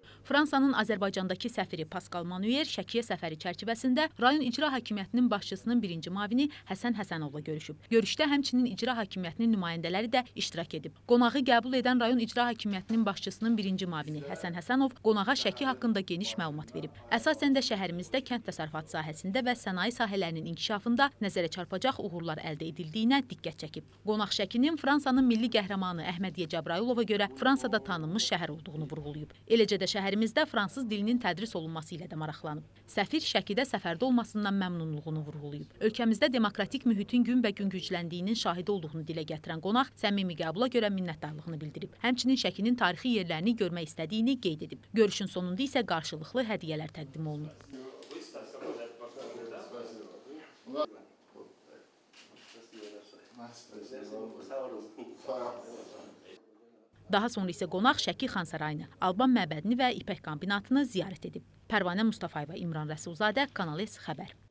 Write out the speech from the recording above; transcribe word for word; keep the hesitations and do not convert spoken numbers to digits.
Fransanın Azərbaycandakı səfiri Paskal Manuel Şəkiyə səfəri çərçivəsində rayon icra hakimiyyətinin başçısının birinci müavini Həsən Həsənovla görüşüb. Görüşdə həmçinin icra hakimiyyətinin nümayəndələri də iştirak edib. Qonağı qəbul edən rayon icra hakimiyyətinin başçısının birinci müavini Həsən Həsənov qonağa Şəki haqqında geniş məlumat verib. Əsasən də şəhərimizdə kənd təsərrüfatı sahəsində və sənaye sahələrinin inkişafında nəzərə çarpacaq uğurlar əldə edildiyinə diqqət çəkib. Qonaq Şəkinin Fransanın milli qəhrəmanı Əhmədiyyə Cəbrayılova görə Fransada tanınmış şəhər olduğunu vurğulayıb. Eləcə də şəhərimizdə fransız dilinin tədris olunması ilə də maraqlanıb. Səfir Şəkidə səfərdə olmasından məmnunluğunu vurğulayıb. Ölkəmizdə demokratik mühitin gün və gün gücləndiyinin şahidi olduğunu dilə gətirən qonaq səmimi qəbula görə minnətdarlığını bildirib. Həmçinin Şəkinin tarixi yerlərini görmək istədiyini qeyd edib. Görüşün sonunda isə qarşılıqlı hədiyyələr təqdim olunub. Daha sonra isə qonaq Şəki Xan Sarayını, Alban məbədini və İpək kombinatını ziyarət edib. Pərvanə Mustafayeva, İmran Rəsulzadə, Kanal S xəbər.